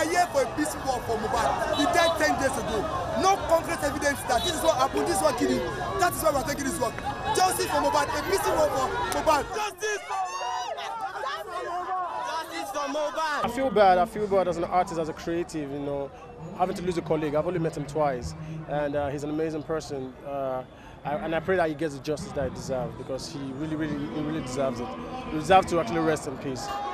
are here for a peaceful walk for MohBad. He died 10 days ago. No concrete evidence that this is what happened, this is what killed him. That is why we are taking this work. Justice for MohBad, a peaceful walk for MohBad. Justice for MohBad! I feel bad as an artist, as a creative, you know, having to lose a colleague. I've only met him twice, and he's an amazing person. And I pray that he gets the justice that he deserves, because he really deserves it. He deserves to actually rest in peace.